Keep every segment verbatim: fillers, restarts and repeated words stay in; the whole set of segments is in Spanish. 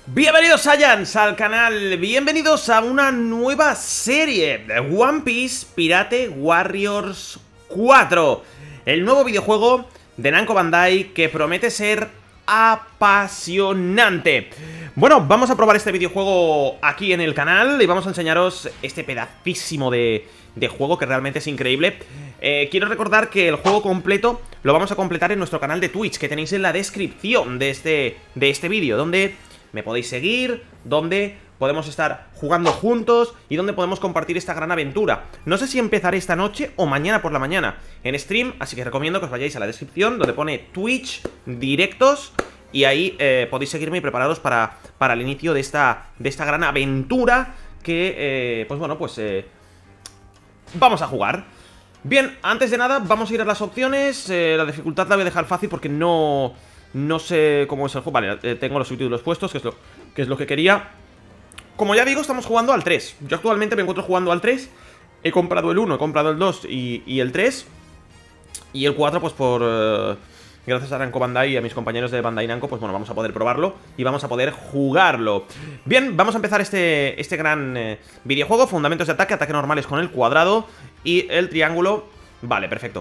Bienvenidos Saiyans al canal, bienvenidos a una nueva serie de One Piece Pirate Warriors cuatro, el nuevo videojuego de Namco Bandai que promete ser apasionante. Bueno, vamos a probar este videojuego aquí en el canal y vamos a enseñaros este pedacísimo de, de juego que realmente es increíble. eh, Quiero recordar que el juego completo lo vamos a completar en nuestro canal de Twitch, que tenéis en la descripción de este, de este vídeo, donde me podéis seguir, donde podemos estar jugando juntos y donde podemos compartir esta gran aventura. No sé si empezaré esta noche o mañana por la mañana en stream, así que recomiendo que os vayáis a la descripción donde pone Twitch directos y ahí eh, podéis seguirme y prepararos para, para el inicio de esta, de esta gran aventura que, eh, pues bueno, pues eh, vamos a jugar. Bien, antes de nada vamos a ir a las opciones. eh, La dificultad la voy a dejar fácil porque no... No sé cómo es el juego. Vale, eh, tengo los subtítulos puestos, que es, lo, que es lo que quería. Como ya digo, estamos jugando al tres. Yo actualmente me encuentro jugando al tres. He comprado el uno, he comprado el dos y, y el tres. Y el cuatro, pues por... Uh, gracias a Namco Bandai y a mis compañeros de Bandai Namco, pues bueno, vamos a poder probarlo y vamos a poder jugarlo. Bien, vamos a empezar este, este gran eh, videojuego. Fundamentos de ataque, ataque normales con el cuadrado y el triángulo. Vale, perfecto.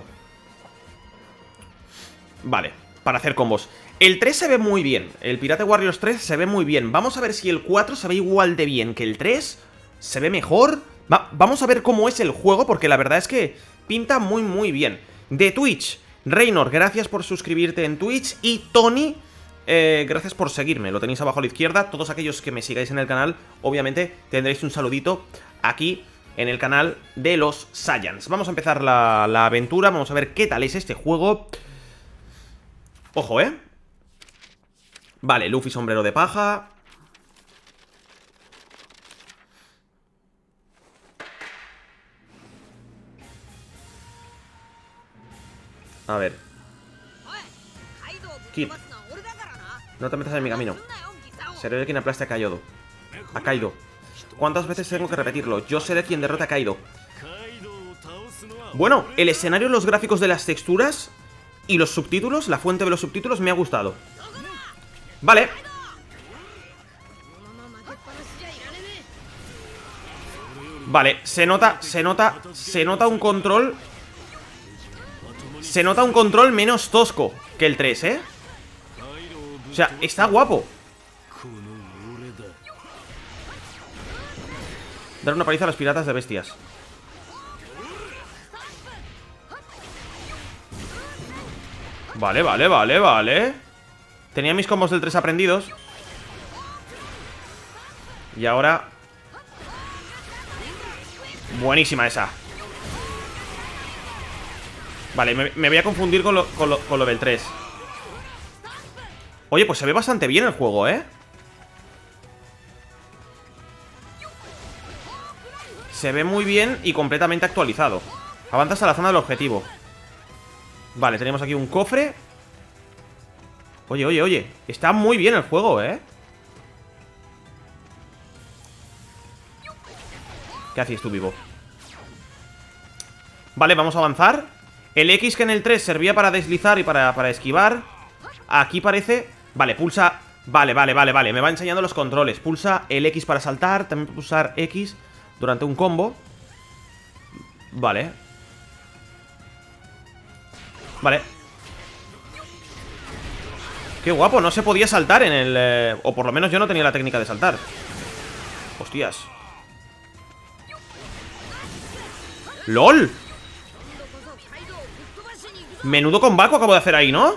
Vale, para hacer combos. El tres se ve muy bien, el Pirate Warriors tres se ve muy bien. Vamos a ver si el cuatro se ve igual de bien que el tres. ¿Se ve mejor? Va, vamos a ver cómo es el juego, porque la verdad es que pinta muy muy bien. De Twitch, Reynor, gracias por suscribirte en Twitch. Y Tony, eh, gracias por seguirme, lo tenéis abajo a la izquierda. Todos aquellos que me sigáis en el canal, obviamente tendréis un saludito aquí en el canal de los Saiyans. Vamos a empezar la, la aventura, vamos a ver qué tal es este juego. Ojo, ¿eh? Vale, Luffy sombrero de paja. A ver. Kid, no te metas en mi camino. Seré yo quien aplaste a Kaido. A Kaido. ¿Cuántas veces tengo que repetirlo? Yo seré quien derrote a Kaido. Bueno, el escenario, los gráficos de las texturas y los subtítulos, la fuente de los subtítulos me ha gustado. Vale. Vale, se nota, se nota, se nota un control. Se nota un control menos tosco que el tres, ¿eh? O sea, está guapo. Dar una paliza a los piratas de bestias. Vale, vale, vale, vale. Tenía mis combos del tres aprendidos. Y ahora... Buenísima esa. Vale, me, me voy a confundir con lo, con, lo, con lo del tres. Oye, pues se ve bastante bien el juego, ¿eh? Se ve muy bien y completamente actualizado. Avanzas a la zona del objetivo. Vale, tenemos aquí un cofre. Oye, oye, oye. Está muy bien el juego, ¿eh? ¿Qué haces tú, vivo? Vale, vamos a avanzar. El X que en el tres servía para deslizar y para, para esquivar. Aquí parece... Vale, pulsa... Vale, vale, vale, vale. Me va enseñando los controles. Pulsa el X para saltar. También pulsar X durante un combo. Vale. Vale. Qué guapo, no se podía saltar en el... Eh, o por lo menos yo no tenía la técnica de saltar. Hostias. ¡Lol! Menudo combate acabo de hacer ahí, ¿no?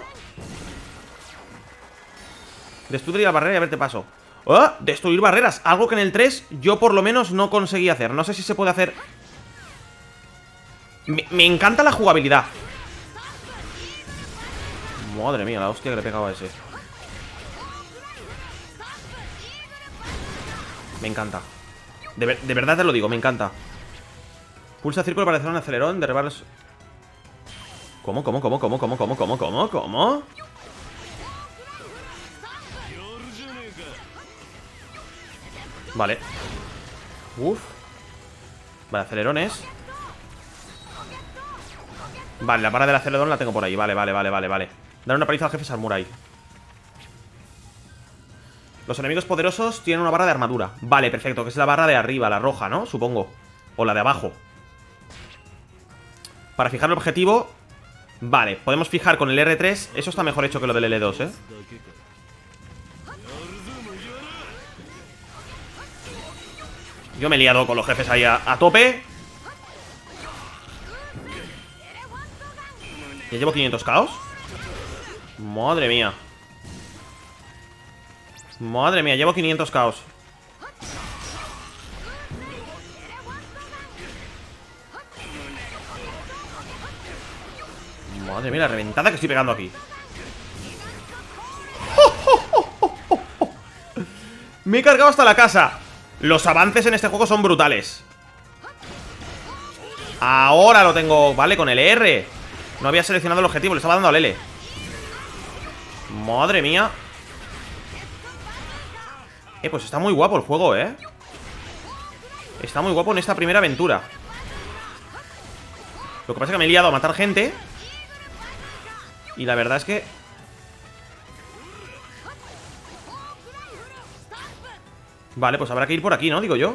Destruir la barrera y a ver, te paso. ¡Oh! Destruir barreras, algo que en el tres yo por lo menos no conseguí hacer. No sé si se puede hacer. Me, me encanta la jugabilidad. Madre mía, la hostia que le pegaba a ese. Me encanta. De, ver, de verdad te lo digo, me encanta. Pulsa círculo para hacer un acelerón, derribar los... ¿Cómo, cómo, cómo, cómo, cómo, cómo, cómo, cómo, cómo? Vale. Uf. Vale, acelerones. Vale, la vara del acelerón la tengo por ahí. Vale, vale, vale, vale, vale. Dar una paliza al jefe Samurai. Los enemigos poderosos tienen una barra de armadura. Vale, perfecto, que es la barra de arriba, la roja, ¿no? Supongo. O la de abajo. Para fijar el objetivo. Vale, podemos fijar con el erre tres. Eso está mejor hecho que lo del ele dos, ¿eh? Yo me he liado con los jefes ahí a, a tope. ¿Ya llevo quinientos caos? Madre mía. Madre mía, llevo quinientos caos. Madre mía, la reventada que estoy pegando aquí. Me he cargado hasta la casa. Los avances en este juego son brutales. Ahora lo tengo, vale, con el erre. No había seleccionado el objetivo, le estaba dando al ele. Madre mía. Eh, pues está muy guapo el juego, eh. Está muy guapo en esta primera aventura. Lo que pasa es que me he liado a matar gente. Y la verdad es que... Vale, pues habrá que ir por aquí, ¿no? Digo yo.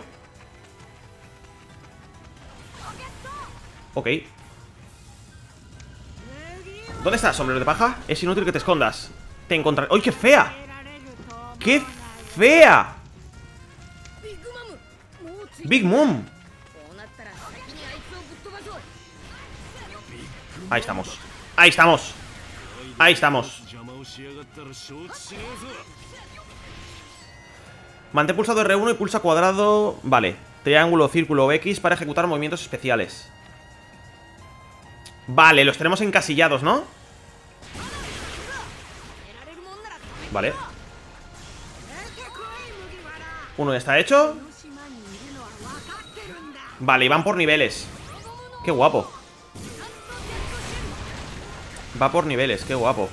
Ok. ¿Dónde estás, sombrero de paja? Es inútil que te escondas. Te encontraré... ¡Ay, qué fea! ¡Qué fea! Big Mom. Ahí estamos. Ahí estamos. Ahí estamos. Mantén pulsado erre uno y pulsa cuadrado. Vale. Triángulo, círculo o equis para ejecutar movimientos especiales. Vale, los tenemos encasillados, ¿no? Vale. Uno ya está hecho. Vale, y van por niveles. Qué guapo. Va por niveles, qué guapo.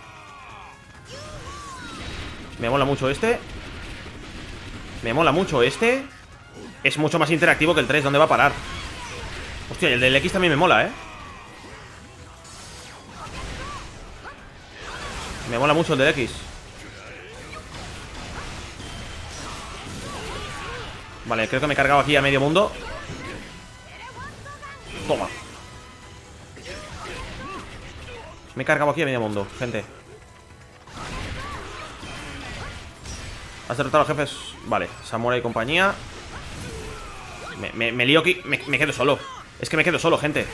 Me mola mucho este. Me mola mucho este. Es mucho más interactivo que el tres. ¿Dónde va a parar? Hostia, y el del equis también me mola, ¿eh? Me mola mucho el del equis. Vale, creo que me he cargado aquí a medio mundo. Toma. Me he cargado aquí a medio mundo, gente. ¿Has derrotado a los jefes? Vale, Samurai y compañía. Me, me, me lío aquí, me, me quedo solo. Es que me quedo solo, gente.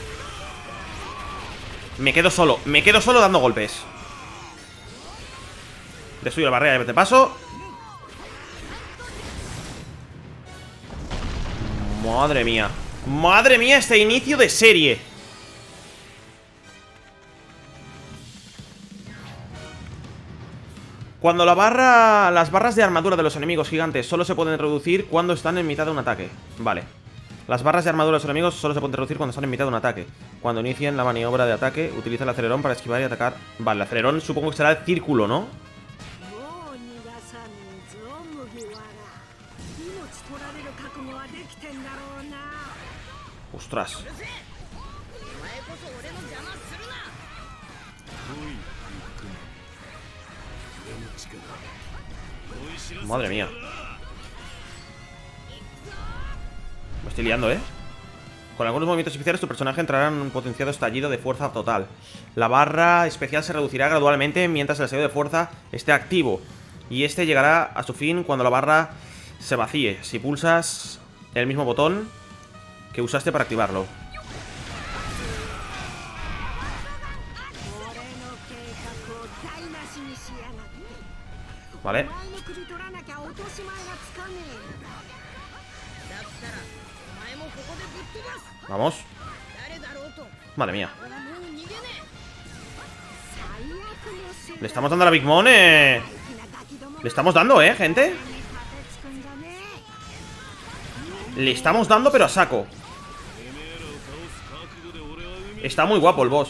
Me quedo solo, me quedo solo dando golpes. Destruyo la barrera de paso. Madre mía. Madre mía, este inicio de serie. Cuando la barra... Las barras de armadura de los enemigos gigantes solo se pueden reducir cuando están en mitad de un ataque. Vale. Las barras de armadura de los enemigos solo se pueden reducir cuando están en mitad de un ataque. Cuando inicien la maniobra de ataque, utiliza el acelerón para esquivar y atacar. Vale, el acelerón supongo que será el círculo, ¿no? Ostras. Madre mía. Me estoy liando, ¿eh? Con algunos movimientos especiales tu personaje entrará en un potenciado estallido de fuerza total. La barra especial se reducirá gradualmente mientras el estallido de fuerza esté activo. Y este llegará a su fin cuando la barra se vacíe. Si pulsas el mismo botón que usaste para activarlo. Vale. Vamos. Madre mía. Le estamos dando a la Big Mom, eh. Le estamos dando, eh, gente. Le estamos dando, pero a saco. Está muy guapo el boss.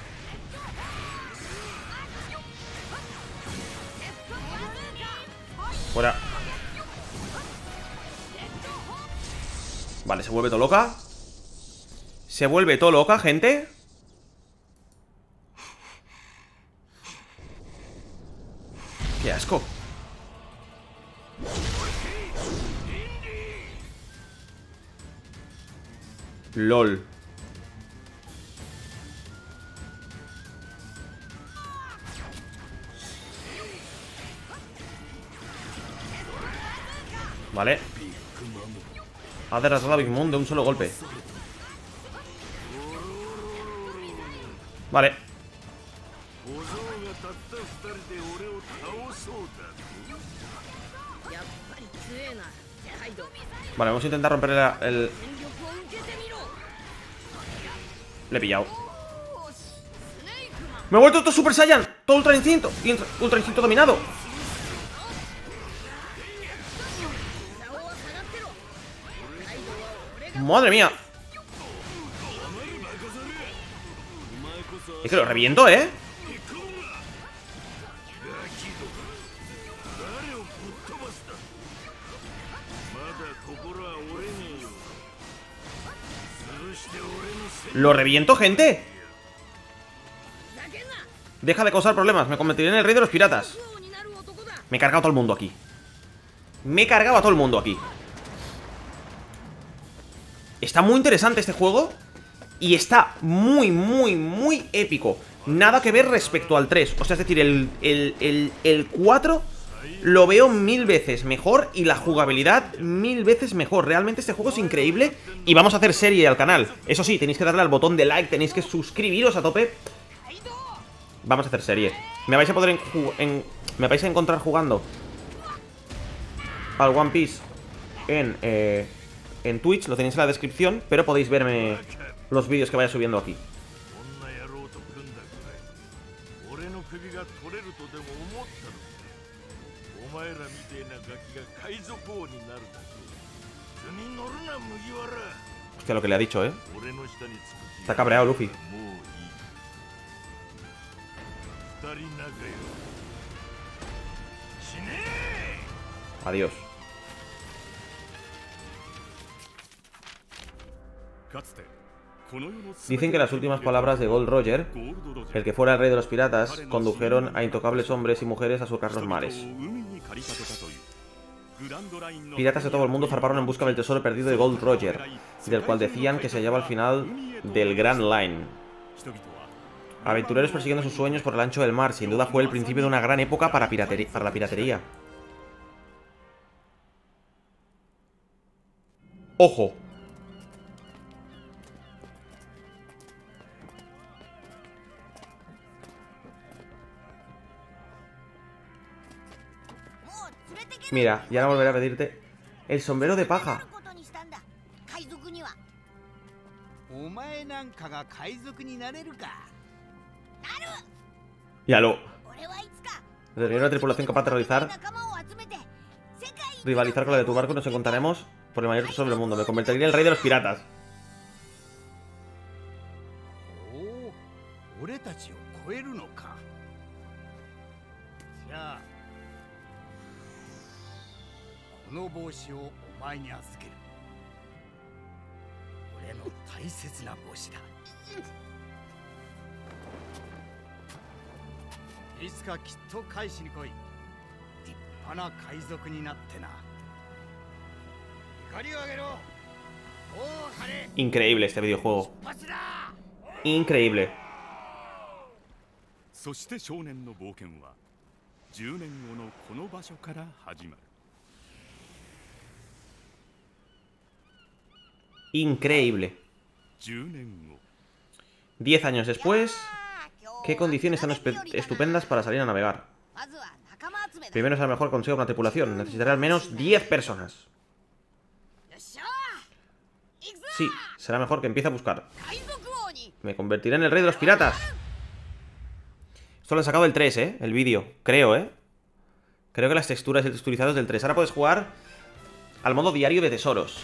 Fuera. Vale, se vuelve todo loca. Se vuelve todo loca, gente. Qué asco. LOL. Vale. Ha derrotado a Big Mom de un solo golpe. Vale. Vale, vamos a intentar romper el... el... Le he pillado. ¡Me he vuelto todo Super Saiyan! Todo Ultra Instinto. Ultra Instinto dominado. ¡Madre mía! Es que lo reviento, ¿eh? ¡Lo reviento, gente! Deja de causar problemas. Me convertiré en el rey de los piratas. Me he cargado a todo el mundo aquí. Me he cargado a todo el mundo aquí. Está muy interesante este juego. Y está muy, muy, muy épico. Nada que ver respecto al tres. O sea, es decir, el, el, el, el cuatro lo veo mil veces mejor. Y la jugabilidad mil veces mejor. Realmente este juego es increíble. Y vamos a hacer serie al canal. Eso sí, tenéis que darle al botón de like. Tenéis que suscribiros a tope. Vamos a hacer serie. Me vais a poder en, en, me vais a encontrar jugando al One Piece en, eh, en Twitch. Lo tenéis en la descripción. Pero podéis verme los vídeos que vaya subiendo aquí. Hostia, lo que le ha dicho, ¿eh? Está cabreado Luffy. Adiós. Dicen que las últimas palabras de Gold Roger, el que fuera el rey de los piratas, condujeron a intocables hombres y mujeres a surcar los mares. Piratas de todo el mundo zarparon en busca del tesoro perdido de Gold Roger, del cual decían que se hallaba al final del Grand Line. Aventureros persiguiendo sus sueños por el ancho del mar. Sin duda fue el principio de una gran época para, piratería, para la piratería. ¡Ojo! Mira, ya no volveré a pedirte el sombrero de paja. Ya lo. Desde una tripulación capaz de realizar rivalizar con la de tu barco, nos encontraremos por el mayor tesoro del mundo. Me convertiré en el rey de los piratas. Increíble este videojuego. Increíble. Increíble. Diez años después, ¿qué condiciones tan estupendas para salir a navegar? Primero será mejor conseguir una tripulación. Necesitaré al menos diez personas. Sí, será mejor que empiece a buscar. Me convertiré en el rey de los piratas. Esto lo han sacado del tres, ¿eh? El vídeo, creo, ¿eh? Creo que las texturas y texturizados del tres. Ahora puedes jugar al modo diario de tesoros.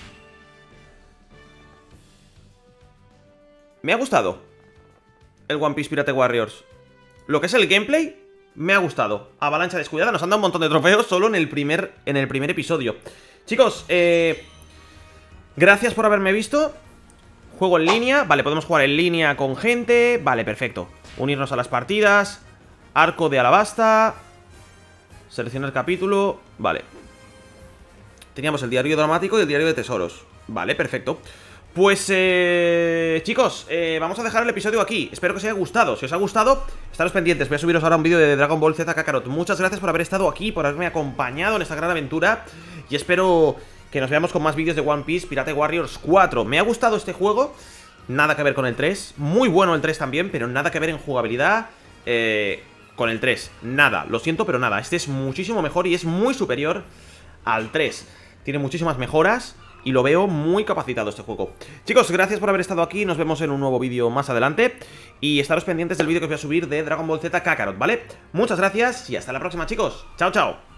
Me ha gustado el One Piece Pirate Warriors. Lo que es el gameplay, me ha gustado. Avalancha descuidada, nos han dado un montón de trofeos solo en el primer, en el primer episodio. Chicos, eh... gracias por haberme visto. Juego en línea, vale, podemos jugar en línea con gente. Vale, perfecto, unirnos a las partidas. Arco de Alabasta. Seleccionar capítulo, vale. Teníamos el diario dramático y el diario de tesoros. Vale, perfecto. Pues, eh, chicos, eh, vamos a dejar el episodio aquí. Espero que os haya gustado. Si os ha gustado, estaros pendientes. Voy a subiros ahora un vídeo de Dragon Ball Z Kakarot. Muchas gracias por haber estado aquí, por haberme acompañado en esta gran aventura. Y espero que nos veamos con más vídeos de One Piece Pirate Warriors cuatro. Me ha gustado este juego. Nada que ver con el tres. Muy bueno el tres también, pero nada que ver en jugabilidad eh, con el tres. Nada, lo siento, pero nada. Este es muchísimo mejor y es muy superior al tres. Tiene muchísimas mejoras y lo veo muy capacitado este juego. Chicos, gracias por haber estado aquí. Nos vemos en un nuevo vídeo más adelante. Y estaros pendientes del vídeo que os voy a subir de Dragon Ball Z Kakarot, ¿vale? Muchas gracias y hasta la próxima, chicos. Chao, chao.